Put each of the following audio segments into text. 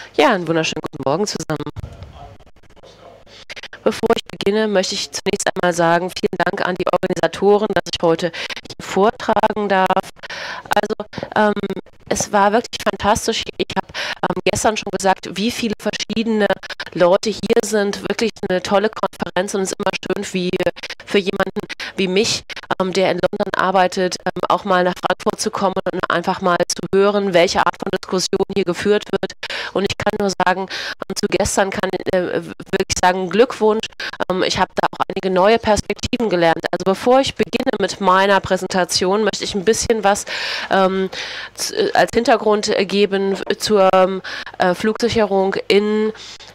Ja, einen wunderschönen guten Morgen zusammen. Bevor ich beginne, möchte ich zunächst einmal sagen, vielen Dank an die Organisatoren, dass ich heute hier vortragen darf. Also, es war wirklich fantastisch. Ich habe gestern schon gesagt, wie viele verschiedene Leute hier sind. Wirklich eine tolle Konferenz, und es ist immer schön, wie für jemanden wie mich, der in London arbeitet, auch mal nach Frankfurt zu kommen und einfach mal zu hören, welche Art von Diskussion hier geführt wird. Und ich kann nur sagen, zu gestern kann ich wirklich sagen, Glückwunsch. Ich habe da auch einige neue Perspektiven gelernt. Also bevor ich beginne mit meiner Präsentation, möchte ich ein bisschen was als Hintergrund geben zur Flugsicherung in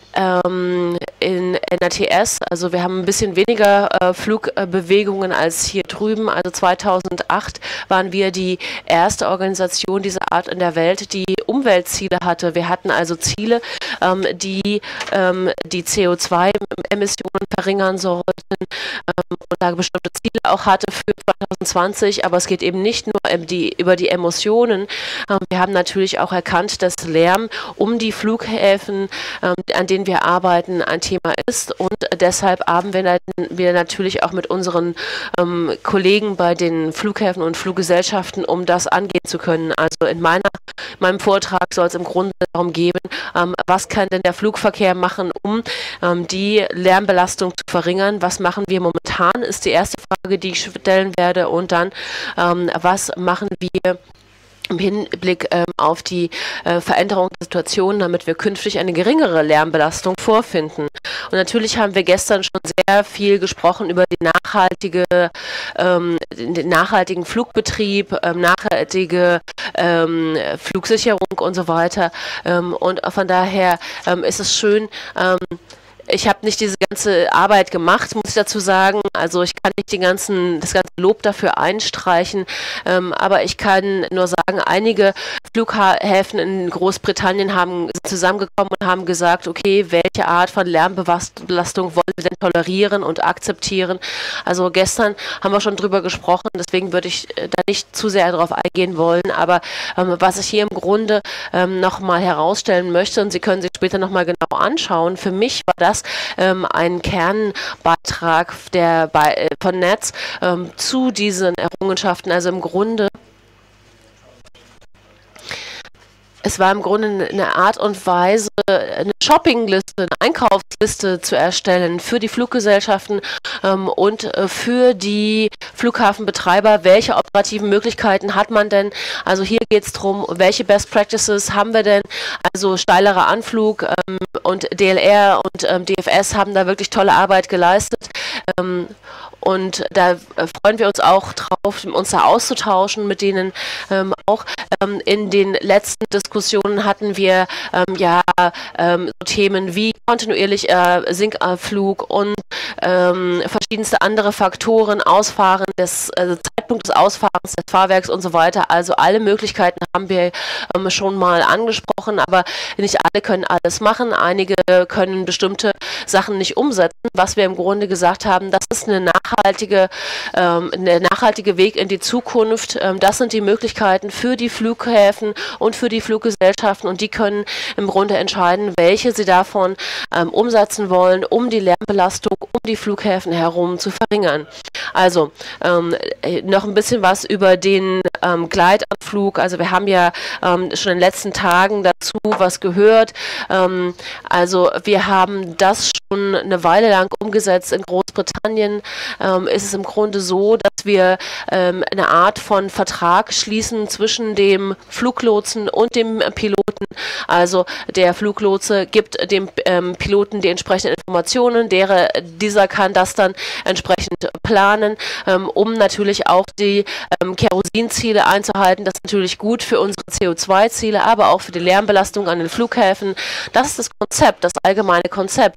NATS. Also wir haben ein bisschen weniger Flugbewegungen als hier drüben. Also 2008 waren wir die erste Organisation dieser Art in der Welt, die Umweltziele hatte. Wir hatten also Ziele, die die CO2-Emissionen verringern sollten, und da bestimmte Ziele auch hatte für 2020, aber es geht eben nicht nur über die Emotionen. Wir haben natürlich auch erkannt, dass Lärm um die Flughäfen, an denen wir arbeiten, ein Thema ist, und deshalb arbeiten wir natürlich auch mit unseren Kollegen bei den Flughäfen und Fluggesellschaften, um das angehen zu können. Also in meinem Vortrag soll es im Grunde darum gehen, was kann denn der Flugverkehr machen, um die Lärmbelastung zu verringern. Was machen wir momentan, ist die erste Frage, die ich stellen werde, und dann, was machen wir im Hinblick auf die Veränderung der Situation, damit wir künftig eine geringere Lärmbelastung vorfinden. Und natürlich haben wir gestern schon sehr viel gesprochen über den nachhaltigen Flugbetrieb, nachhaltige Flugsicherung und so weiter. Und von daher ist es schön, ich habe nicht diese ganze Arbeit gemacht, muss ich dazu sagen. Also ich kann nicht das ganze Lob dafür einstreichen, aber ich kann nur sagen, einige Flughäfen in Großbritannien sind zusammengekommen und haben gesagt, okay, welche Art von Lärmbelastung wollen wir denn tolerieren und akzeptieren. Also gestern haben wir schon drüber gesprochen, deswegen würde ich da nicht zu sehr darauf eingehen wollen, aber was ich hier im Grunde nochmal herausstellen möchte, und Sie können sich später nochmal genau anschauen, für mich war das ein Kernbeitrag von NATS zu diesen Errungenschaften. Also im Grunde, es war im Grunde eine Art und Weise, eine Shoppingliste, eine Einkaufsliste zu erstellen für die Fluggesellschaften und für die Flughafenbetreiber. Welche operativen Möglichkeiten hat man denn? Also hier geht es darum, welche Best Practices haben wir denn? Also steilerer Anflug, und DLR und DFS haben da wirklich tolle Arbeit geleistet. Und da freuen wir uns auch drauf, uns da auszutauschen mit denen auch. In den letzten Diskussionen hatten wir so Themen wie kontinuierlich Sinkflug und verschiedenste andere Faktoren, Zeitpunkt des Ausfahrens des Fahrwerks und so weiter. Also alle Möglichkeiten haben wir schon mal angesprochen, aber nicht alle können alles machen. Einige können bestimmte Sachen nicht umsetzen. Was wir im Grunde gesagt haben, das ist eine nachhaltige Weg in die Zukunft. Das sind die Möglichkeiten für die Flughäfen und für die Fluggesellschaften, und die können im Grunde entscheiden, welche sie davon umsetzen wollen, um die Lärmbelastung um die Flughäfen herum zu verringern. Also noch ein bisschen was über den Gleitanflug. Also wir haben ja schon in den letzten Tagen dazu was gehört. Also wir haben das schon eine Weile lang umgesetzt. In Großbritannien ist es im Grunde so, dass wir eine Art von Vertrag schließen zwischen dem Fluglotsen und dem Piloten. Also der Fluglotse gibt dem Piloten die entsprechenden Informationen, dieser kann das dann entsprechend planen, um natürlich auch die Kerosinziele einzuhalten. Das ist natürlich gut für unsere CO2-Ziele, aber auch für die Lärmbelastung an den Flughäfen. Das ist das Konzept, das allgemeine Konzept. Bei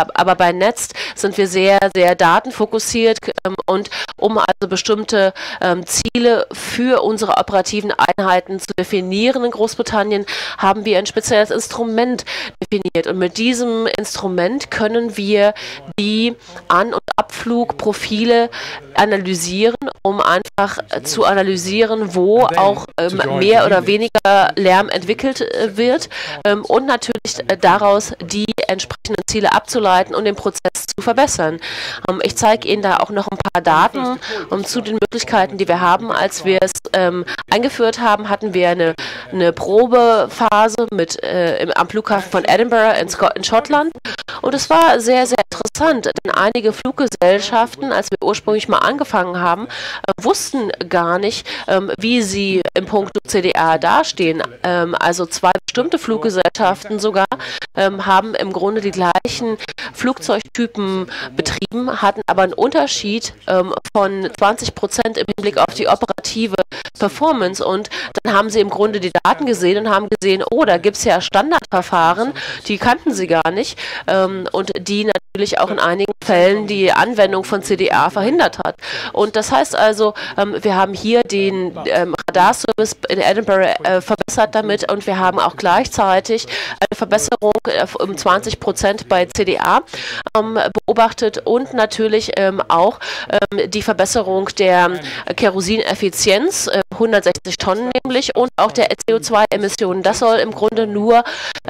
aber bei Netzt sind wir sehr, sehr datenfokussiert und um also bestimmte Ziele für unsere operativen Einheiten zu definieren in Großbritannien, haben wir ein spezielles Instrument definiert. Und mit diesem Instrument können wir die An- und Abflugprofile analysieren, um einfach zu analysieren, wo auch mehr oder weniger Lärm entwickelt wird und natürlich daraus die entsprechenden Ziele abzuleiten und den Prozess zu verbessern. Ich zeige Ihnen da auch noch ein paar Daten zu den Möglichkeiten, die wir haben. Als wir es eingeführt haben, hatten wir eine Probephase am Flughafen von Edinburgh in Schottland und es war sehr, sehr interessant, denn einige Fluggesellschaften, als wir ursprünglich mal angefangen haben, wussten gar nicht, wie sie im Punkt CDA dastehen. Also zwei bestimmte Fluggesellschaften sogar haben im Grunde die gleichen Flugzeugtypen betrieben, hatten aber einen Unterschied von 20% im Hinblick auf die operative Performance und dann haben sie im Grunde die Daten gesehen und haben gesehen, oh, da gibt es ja Standardverfahren, die kannten sie gar nicht und die natürlich auch in einigen Fällen die Anwendung von CDA verhindert hat. Und das heißt also, wir haben hier den Radarservice in Edinburgh verbessert damit und wir haben auch gleichzeitig eine Verbesserung um 20% bei CDA beobachtet und natürlich auch die Verbesserung der Kerosineffizienz, 160 Tonnen nämlich, und auch der CO2-Emissionen. Das soll im Grunde nur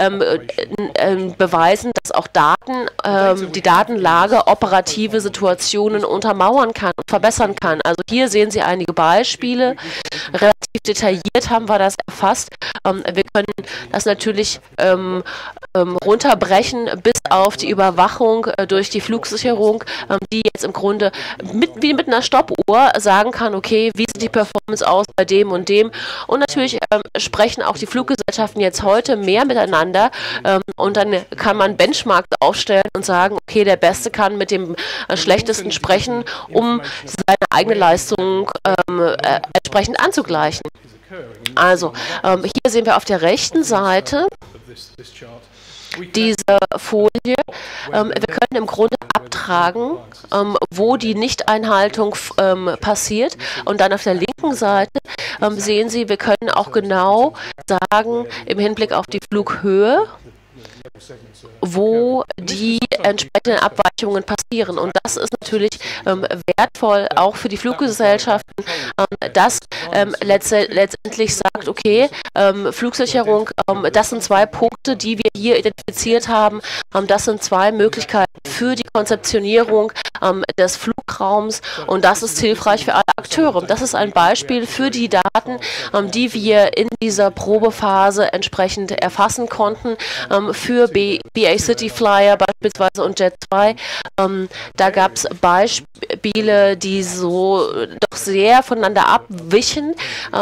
beweisen, dass auch die Datenlage operative Situationen untermauern kann und verbessern kann. Also hier sehen Sie einige Beispiele. Relativ detailliert haben wir das erfasst. Wir können das natürlich runterbrechen bis auf die Überwachung durch die Flugsicherung, die jetzt im Grunde wie mit einer Stoppuhr sagen kann, okay, wie sieht die Performance aus bei dem und dem. Und natürlich sprechen auch die Fluggesellschaften jetzt heute mehr miteinander und dann kann man Benchmarks aufstellen und sagen, okay, der Beste kann mit dem Schlechtesten sprechen, um seine eigene Leistung entsprechend anzugleichen. Also, hier sehen wir auf der rechten Seite diese Folie. Wir können im Grunde abtragen, wo die Nichteinhaltung passiert. Und dann auf der linken Seite sehen Sie, wir können auch genau sagen, im Hinblick auf die Flughöhe, wo die entsprechenden Abweichungen passieren. Und das ist natürlich wertvoll auch für die Fluggesellschaften, dass letztendlich sagt, okay, Flugsicherung, das sind zwei Punkte, die wir hier identifiziert haben. Das sind zwei Möglichkeiten für die Konzeptionierung des Flugraums und das ist hilfreich für alle Akteure. Das ist ein Beispiel für die Daten, die wir in dieser Probephase entsprechend erfassen konnten für BA City Flyer beispielsweise und Jet2. Da gab es Beispiele, die so doch sehr voneinander abwichen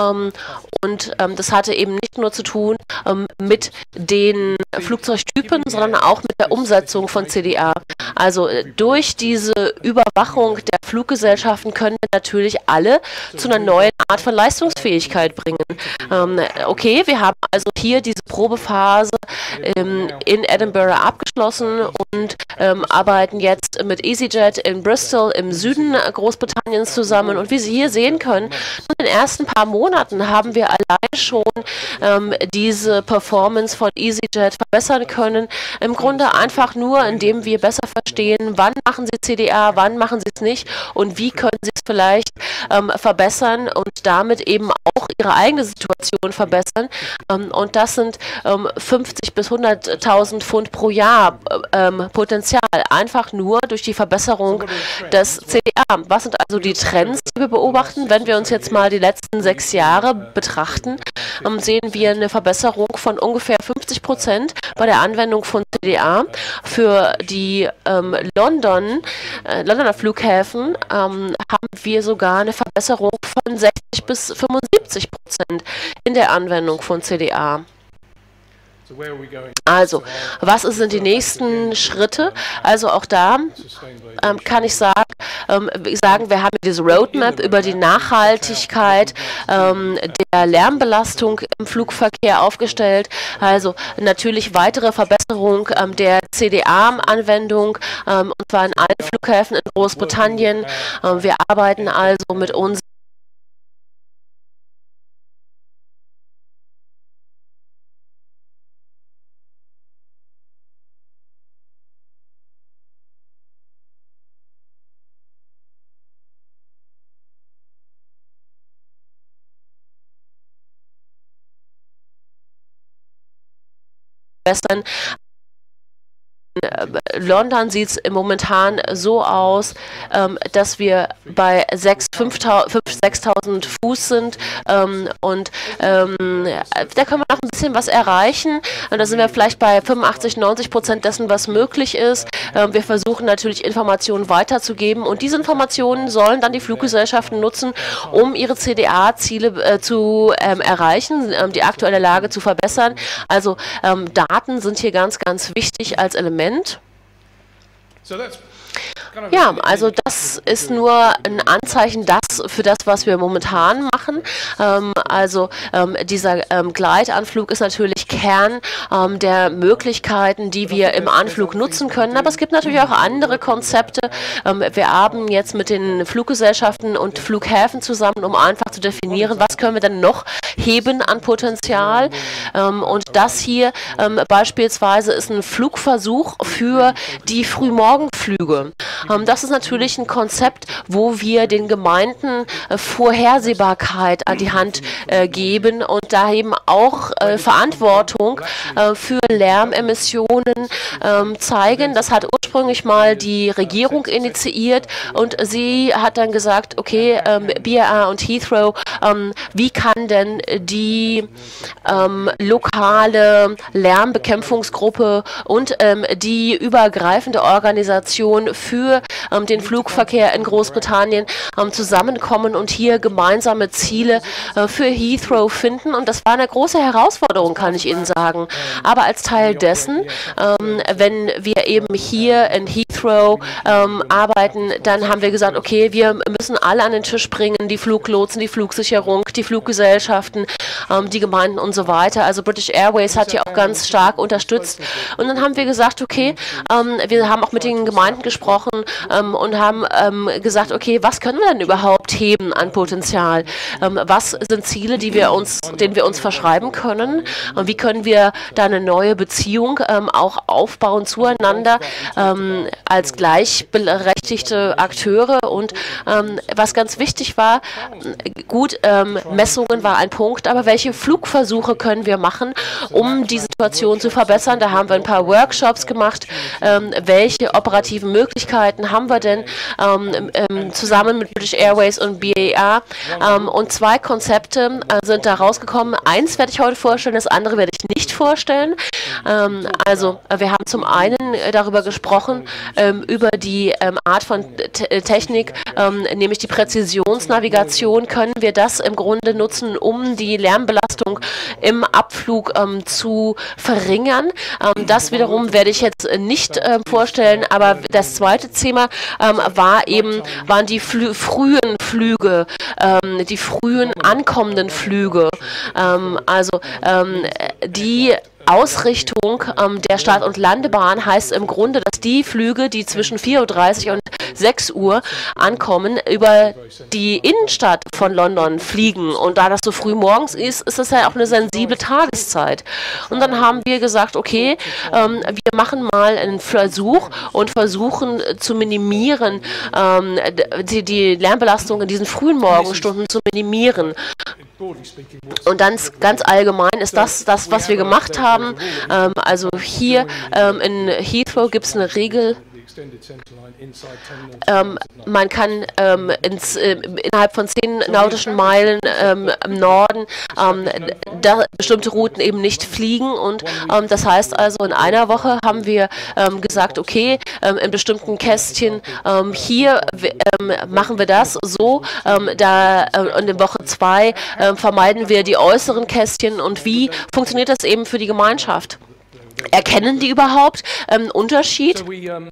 und das hatte eben nicht nur zu tun mit den Flugzeugtypen, sondern auch mit der Umsetzung von CDA. Also durch diese Überwachung der Fluggesellschaften können wir natürlich alle zu einer neuen Art von Leistungsfähigkeit bringen. Okay, wir haben also hier diese Probephase in Edinburgh abgeschlossen und arbeiten jetzt mit EasyJet in Bristol im Süden Großbritanniens zusammen. Und wie Sie hier sehen können, in den ersten paar Monaten haben wir allein schon diese Performance von EasyJet verbessern können. Im Grunde einfach nur, indem wir besser verstehen, wann machen Sie CDA, wann machen Sie es nicht und wie können Sie es vielleicht verbessern und damit eben auch Ihre eigene Situation verbessern. Und das sind 50 bis 100.000 Pfund pro Jahr Potenzial, einfach nur durch die Verbesserung des CDA. Was sind also die Trends, die wir beobachten? Wenn wir uns jetzt mal die letzten 6 Jahre betrachten, sehen wir eine Verbesserung von ungefähr 50% bei der Anwendung von CDA. Für die Londoner Flughäfen haben wir sogar eine Verbesserung von 60 bis 75% in der Anwendung von CDA. Also Also, was sind die nächsten Schritte? Also auch da kann ich sagen, wir haben diese Roadmap über die Nachhaltigkeit der Lärmbelastung im Flugverkehr aufgestellt. Also natürlich weitere Verbesserung der CDA-Anwendung, und zwar in allen Flughäfen in Großbritannien. Wir arbeiten also mit uns verbessern. London sieht es momentan so aus, dass wir bei 6.000 Fuß sind, und da können wir noch ein bisschen was erreichen. Und da sind wir vielleicht bei 85–90% dessen, was möglich ist. Wir versuchen natürlich Informationen weiterzugeben, und diese Informationen sollen dann die Fluggesellschaften nutzen, um ihre CDA-Ziele zu erreichen, die aktuelle Lage zu verbessern. Also Daten sind hier ganz, ganz wichtig als Element. Ja, also das ist nur ein Anzeichen für das, was wir momentan machen. Dieser Gleitanflug ist natürlich Kern der Möglichkeiten, die wir im Anflug nutzen können. Aber es gibt natürlich auch andere Konzepte. Wir arbeiten jetzt mit den Fluggesellschaften und Flughäfen zusammen, um einfach zu definieren, was können wir denn noch heben an Potenzial. Und das hier beispielsweise ist ein Flugversuch für die Frühmorgenflüge. Das ist natürlich ein Konzept, wo wir den Gemeinden Vorhersehbarkeit an die Hand geben und da eben auch Verantwortung für Lärmemissionen zeigen. Das hat ursprünglich mal die Regierung initiiert, und sie hat dann gesagt, okay, BAA und Heathrow, wie kann denn die lokale Lärmbekämpfungsgruppe und die übergreifende Organisation für den Flugverkehr in Großbritannien zusammenkommen und hier gemeinsame Ziele für Heathrow finden. Und das war eine große Herausforderung, kann ich Ihnen sagen. Aber als Teil dessen, wenn wir eben hier in Heathrow arbeiten, dann haben wir gesagt, okay, wir müssen alle an den Tisch bringen, die Fluglotsen, die Flugsicherung, die Fluggesellschaften, die Gemeinden und so weiter. Also British Airways hat hier auch ganz stark unterstützt. Und dann haben wir gesagt, okay, wir haben auch mit den Gemeinden gesprochen und haben gesagt, okay, was können wir denn überhaupt heben an Potenzial? Was sind Ziele, denen wir uns verschreiben können? Und wie können wir da eine neue Beziehung auch aufbauen zueinander als gleichberechtigte Akteure? Und was ganz wichtig war, gut, Messungen war ein Punkt, aber welche Flugversuche können wir machen, um die Situation zu verbessern? Da haben wir ein paar Workshops gemacht. Welche operativen Möglichkeiten haben wir denn zusammen mit British Airways und BAA? Und zwei Konzepte sind da rausgekommen. Eins werde ich heute vorstellen, das andere werde ich nicht vorstellen. Wir haben zum einen darüber gesprochen, über die Art von Technik, nämlich die Präzisionsnavigation. Können wir das im Grunde nutzen, um die Lärmbelastung im Abflug zu verringern? Das wiederum werde ich jetzt nicht vorstellen, aber das zweite Thema waren die frühen Flüge, die frühen ankommenden Flüge. Die Ausrichtung der Start- und Landebahn heißt im Grunde, dass die Flüge, die zwischen 4:30 Uhr und 6 Uhr ankommen, über die Innenstadt von London fliegen. Und da das so früh morgens ist, ist das ja auch eine sensible Tageszeit. Und dann haben wir gesagt, okay, wir machen mal einen Versuch und versuchen zu minimieren, die Lärmbelastung in diesen frühen Morgenstunden zu minimieren. Und dann ganz allgemein ist das, was wir gemacht haben. Hier in Heathrow gibt es eine Regel. Man kann innerhalb von 10 nautischen Meilen im Norden bestimmte Routen eben nicht fliegen, und das heißt also, in einer Woche haben wir gesagt, okay, in bestimmten Kästchen hier machen wir das so, und in Woche 2 vermeiden wir die äußeren Kästchen. Und wie funktioniert das eben für die Gemeinschaft? Erkennen die überhaupt Unterschied?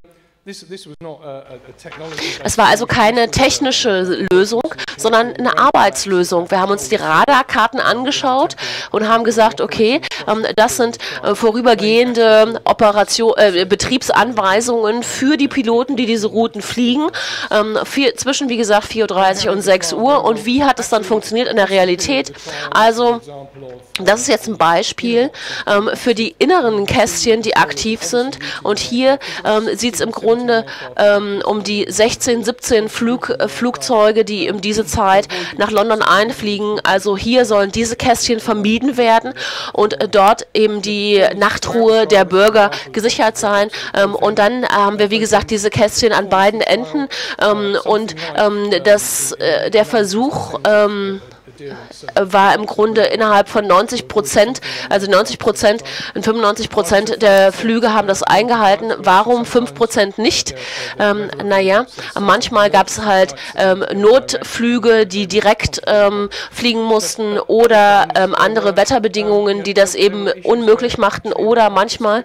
Es war also keine technische Lösung, sondern eine Arbeitslösung. Wir haben uns die Radarkarten angeschaut und haben gesagt, okay, das sind vorübergehende Betriebsanweisungen für die Piloten, die diese Routen fliegen, zwischen, wie gesagt, 4:30 und 6 Uhr. Und wie hat es dann funktioniert in der Realität? Also, das ist jetzt ein Beispiel für die inneren Kästchen, die aktiv sind. Und hier sieht es im Grunde um die 16, 17 Flugzeuge, die um diese Zeit nach London einfliegen. Also hier sollen diese Kästchen vermieden werden und dort eben die Nachtruhe der Bürger gesichert sein. Und dann haben wir, wie gesagt, diese Kästchen an beiden Enden und der Versuch war im Grunde innerhalb von 90%, also 90% und 95% der Flüge haben das eingehalten. Warum 5% nicht? Naja, manchmal gab es halt Notflüge, die direkt fliegen mussten oder andere Wetterbedingungen, die das eben unmöglich machten, oder manchmal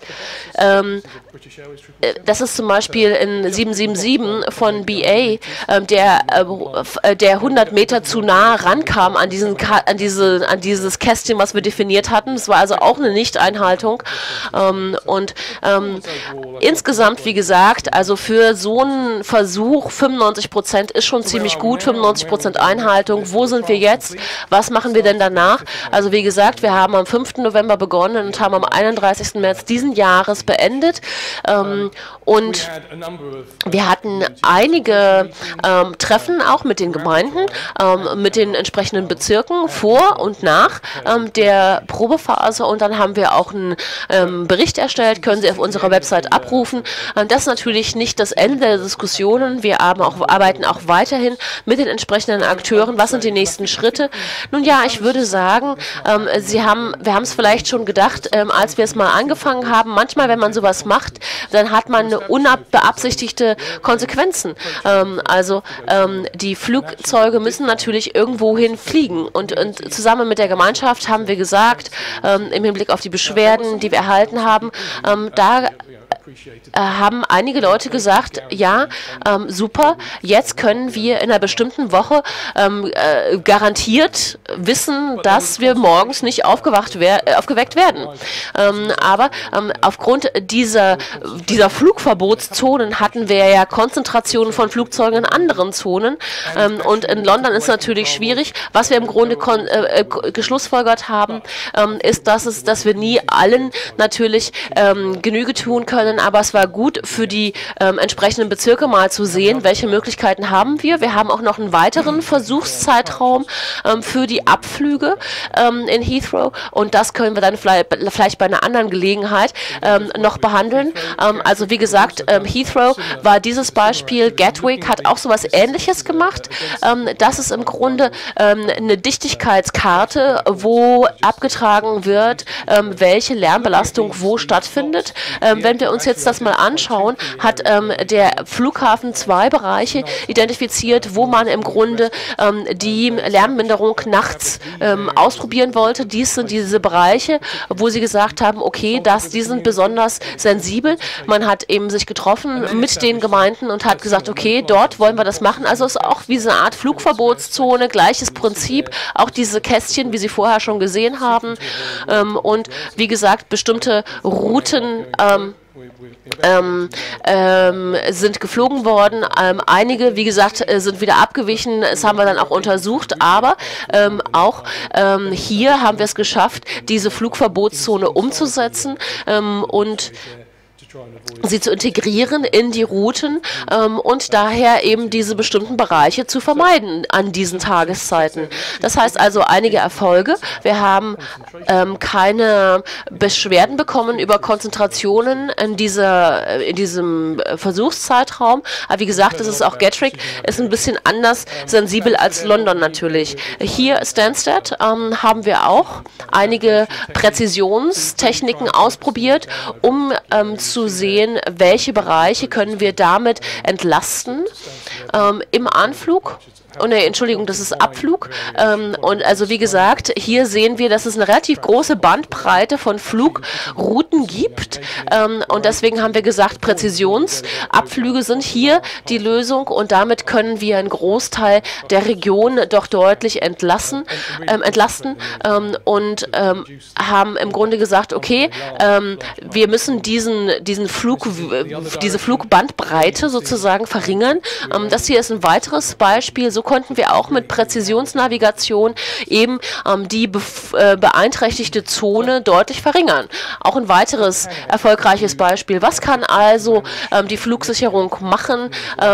das ist zum Beispiel in 777 von BA, der 100 Meter zu nah rankam an dieses Kästchen, was wir definiert hatten. Das war also auch eine Nichteinhaltung. Insgesamt, wie gesagt, also für so einen Versuch 95% ist schon ziemlich gut, 95% Einhaltung. Wo sind wir jetzt? Was machen wir denn danach? Also wie gesagt, wir haben am 5. November begonnen und haben am 31. März diesen Jahres beendet. Und wir hatten einige Treffen auch mit den Gemeinden, mit den entsprechenden Bezirken vor und nach der Probephase, und dann haben wir auch einen Bericht erstellt, können Sie auf unserer Website abrufen. Das ist natürlich nicht das Ende der Diskussionen. Wir arbeiten auch weiterhin mit den entsprechenden Akteuren. Was sind die nächsten Schritte? Nun ja, ich würde sagen, wir haben es vielleicht schon gedacht, als wir es mal angefangen haben. Manchmal, wenn man sowas macht, dann hat man unbeabsichtigte Konsequenzen. Die Flugzeuge müssen natürlich irgendwohin fliegen. Und zusammen mit der Gemeinschaft haben wir gesagt, im Hinblick auf die Beschwerden, die wir erhalten haben, haben einige Leute gesagt, ja, super, jetzt können wir in einer bestimmten Woche garantiert wissen, dass wir morgens nicht aufgeweckt werden. Aber aufgrund dieser Flugverbotszonen hatten wir ja Konzentrationen von Flugzeugen in anderen Zonen. Und in London ist natürlich schwierig. Was wir im Grunde geschlussfolgert haben, ist, dass wir nie allen natürlich Genüge tun können, aber es war gut für die entsprechenden Bezirke mal zu sehen, welche Möglichkeiten haben wir. Wir haben auch noch einen weiteren Versuchszeitraum für die Abflüge in Heathrow, und das können wir dann vielleicht bei einer anderen Gelegenheit noch behandeln. Also wie gesagt, Heathrow war dieses Beispiel. Gatwick hat auch sowas Ähnliches gemacht. Das ist im Grunde eine Dichtigkeitskarte, wo abgetragen wird, welche Lärmbelastung wo stattfindet. Wenn wir uns jetzt das mal anschauen, hat der Flughafen 2 Bereiche identifiziert, wo man im Grunde die Lärmminderung nachts ausprobieren wollte. Dies sind diese Bereiche, wo sie gesagt haben, okay, die sind besonders sensibel. Man hat eben sich getroffen mit den Gemeinden und hat gesagt, okay, dort wollen wir das machen. Also es ist auch wie so eine Art Flugverbotszone, gleiches Prinzip, auch diese Kästchen, wie Sie vorher schon gesehen haben. Und wie gesagt, bestimmte Routen sind geflogen worden. Einige, wie gesagt, sind wieder abgewichen. Das haben wir dann auch untersucht. Aber auch hier haben wir es geschafft, diese Flugverbotszone umzusetzen und sie zu integrieren in die Routen und daher eben diese bestimmten Bereiche zu vermeiden an diesen Tageszeiten. Das heißt also einige Erfolge. Wir haben keine Beschwerden bekommen über Konzentrationen in diesem Versuchszeitraum. Aber wie gesagt, das ist auch Gatwick, ist ein bisschen anders sensibel als London natürlich. Hier Stansted haben wir auch einige Präzisionstechniken ausprobiert, um zu sehen, welche Bereiche können wir damit entlasten im Anflug. oh ne, Entschuldigung, das ist Abflug. Und also wie gesagt, hier sehen wir, dass es eine relativ große Bandbreite von Flugrouten gibt. Und deswegen haben wir gesagt, Präzisionsabflüge sind hier die Lösung und damit können wir einen Großteil der Region doch deutlich entlasten und haben im Grunde gesagt, okay, wir müssen diese Flugbandbreite sozusagen verringern. Das hier ist ein weiteres Beispiel. So konnten wir auch mit Präzisionsnavigation eben die beeinträchtigte Zone deutlich verringern. Auch ein weiteres erfolgreiches Beispiel. Was kann also die Flugsicherung machen,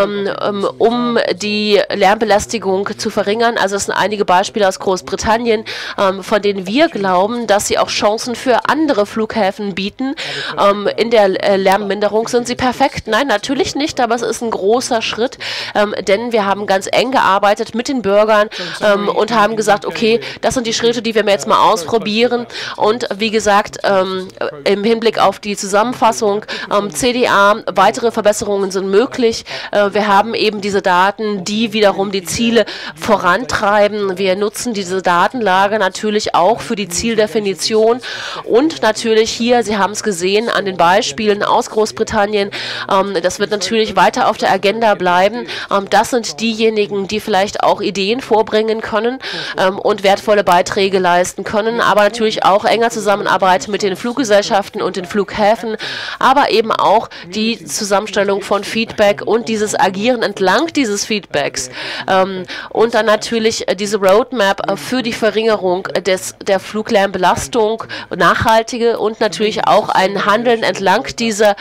um die Lärmbelästigung zu verringern? Also es sind einige Beispiele aus Großbritannien, von denen wir glauben, dass sie auch Chancen für andere Flughäfen bieten. In der Lärmminderung sind sie perfekt? Nein, natürlich nicht, aber es ist ein großer Schritt, denn wir haben ganz eng gearbeitet mit den Bürgern und haben gesagt, okay, das sind die Schritte, die wir jetzt mal ausprobieren. Und wie gesagt, im Hinblick auf die Zusammenfassung, CDA, weitere Verbesserungen sind möglich. Wir haben eben diese Daten, die wiederum die Ziele vorantreiben. Wir nutzen diese Datenlage natürlich auch für die Zieldefinition und natürlich hier, Sie haben es gesehen an den Beispielen aus Großbritannien, das wird natürlich weiter auf der Agenda bleiben. Das sind diejenigen, die vielleicht auch Ideen vorbringen können und wertvolle Beiträge leisten können, aber natürlich auch enger Zusammenarbeit mit den Fluggesellschaften und den Flughäfen, aber eben auch die Zusammenstellung von Feedback und dieses Agieren entlang dieses Feedbacks und dann natürlich diese Roadmap für die Verringerung der Fluglärmbelastung, nachhaltige und natürlich auch ein Handeln entlang dieser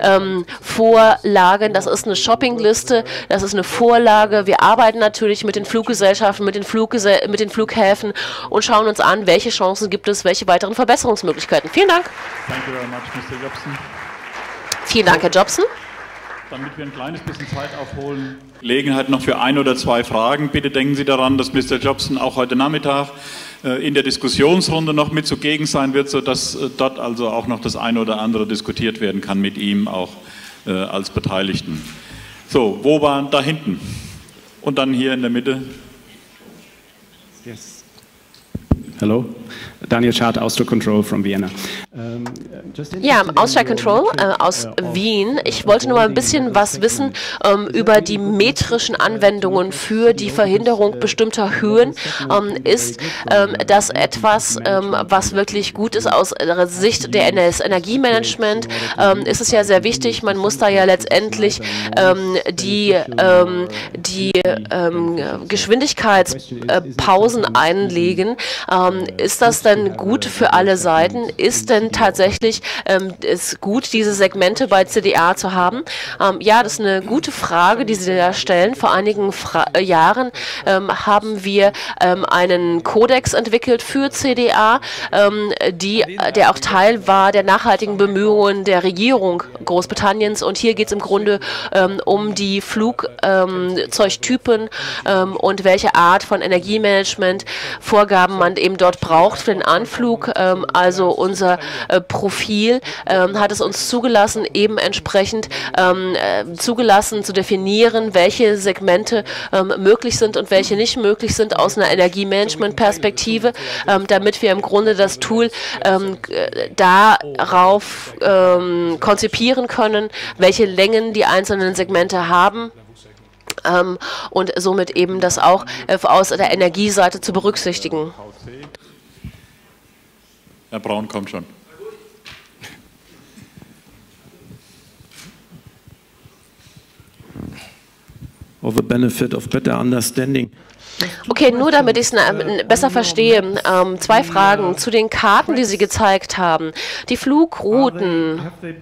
Vorlagen. Das ist eine Shoppingliste, das ist eine Vorlage. Wir arbeiten natürlich mit den Fluggesellschaften, mit den Flughäfen und schauen uns an, welche Chancen gibt es, welche weiteren Verbesserungsmöglichkeiten. Vielen Dank. Thank you very much, Mr. Jobson. Vielen Dank, Herr Jobson. Damit wir ein kleines bisschen Zeit aufholen, Gelegenheit noch für 1 oder 2 Fragen. Bitte denken Sie daran, dass Mr. Jobson auch heute Nachmittag in der Diskussionsrunde noch mit zugegen sein wird, sodass dort also auch noch das eine oder andere diskutiert werden kann mit ihm, auch als Beteiligten. So, wo waren da hinten? Und dann hier in der Mitte. Yes. Hello, Daniel Schad, Austro Control from Vienna. Ja, Austria Control aus Wien. Ich wollte nur mal ein bisschen was wissen über die metrischen Anwendungen für die Verhinderung bestimmter Höhen. Ist das etwas, was wirklich gut ist aus Sicht des Energiemanagement? Ist es ja sehr wichtig, man muss da ja letztendlich die Geschwindigkeitspausen einlegen. Ist das denn gut für alle Seiten? Ist denn tatsächlich es gut, diese Segmente bei CDA zu haben? Ja, das ist eine gute Frage, die Sie da stellen. Vor einigen Jahren haben wir einen Kodex entwickelt für CDA, der auch Teil war der nachhaltigen Bemühungen der Regierung Großbritanniens. Und hier geht es im Grunde um die Flugzeugtypen und welche Art von Energiemanagement Vorgaben man eben dort braucht für den Anflug. Also unser Profil hat es uns zugelassen, eben entsprechend zugelassen zu definieren, welche Segmente möglich sind und welche nicht möglich sind aus einer Energiemanagement-Perspektive, damit wir im Grunde das Tool darauf konzipieren können, welche Längen die einzelnen Segmente haben. Und somit eben das auch aus der Energieseite zu berücksichtigen. Herr Braun kommt schon. For the benefit of better understanding. Okay, nur damit ich es besser verstehe, 2 Fragen zu den Karten, die Sie gezeigt haben. Die Flugrouten,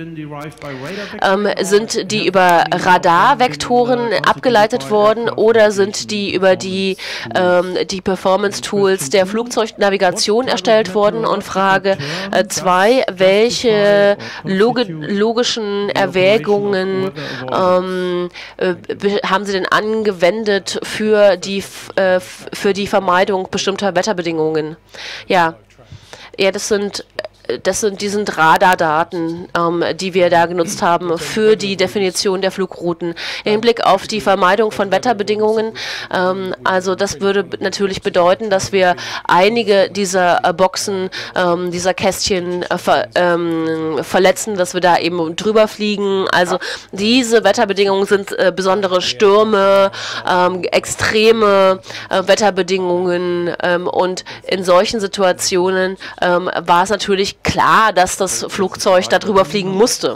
sind die über Radarvektoren abgeleitet worden oder sind die über die Performance-Tools der Flugzeugnavigation erstellt worden? Und Frage 2, welche logischen Erwägungen haben Sie denn angewendet für die Vermeidung bestimmter Wetterbedingungen? Ja, das sind die sind Radardaten, die wir da genutzt haben für die Definition der Flugrouten. Im Hinblick auf die Vermeidung von Wetterbedingungen, also das würde natürlich bedeuten, dass wir einige dieser Boxen, dieser Kästchen verletzen, dass wir da eben drüber fliegen. Also diese Wetterbedingungen sind besondere Stürme, extreme Wetterbedingungen, und in solchen Situationen war es natürlich klar, dass das Flugzeug darüber fliegen musste.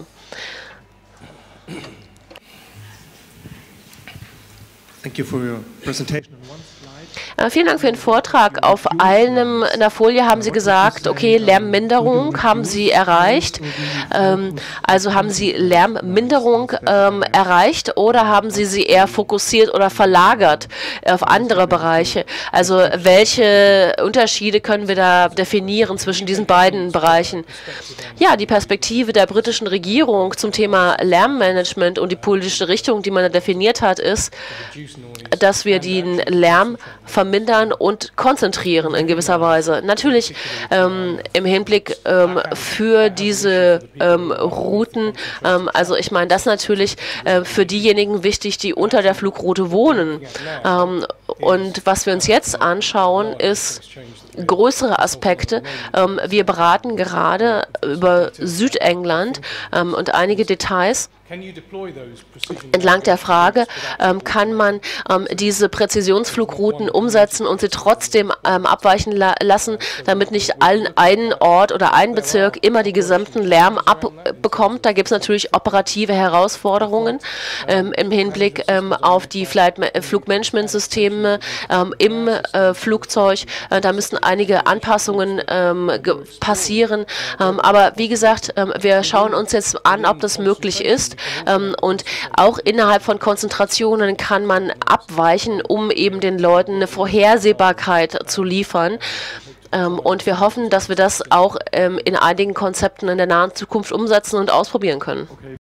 Thank you for your presentation. Vielen Dank für den Vortrag. Auf einem in der Folie haben Sie gesagt, okay, Lärmminderung haben Sie erreicht. Also haben Sie Lärmminderung erreicht oder haben Sie sie eher fokussiert oder verlagert auf andere Bereiche? Also welche Unterschiede können wir da definieren zwischen diesen beiden Bereichen? Ja, die Perspektive der britischen Regierung zum Thema Lärmmanagement und die politische Richtung, die man da definiert hat, ist, dass wir den Lärm vermindern und konzentrieren in gewisser Weise. Natürlich im Hinblick für diese Routen, also ich meine, das ist natürlich für diejenigen wichtig, die unter der Flugroute wohnen. Und was wir uns jetzt anschauen, ist größere Aspekte. Wir beraten gerade über Südengland und einige Details. Entlang der Frage, kann man diese Präzisionsflugrouten umsetzen und sie trotzdem abweichen lassen, damit nicht ein Ort oder ein Bezirk immer die gesamten Lärm abbekommt. Da gibt es natürlich operative Herausforderungen im Hinblick auf die Flugmanagementsysteme im Flugzeug. Da müssen einige Anpassungen passieren. Aber wie gesagt, wir schauen uns jetzt an, ob das möglich ist. Und auch innerhalb von Konzentrationen kann man abweichen, um eben den Leuten eine Vorhersehbarkeit zu liefern. Und wir hoffen, dass wir das auch in einigen Konzepten in der nahen Zukunft umsetzen und ausprobieren können.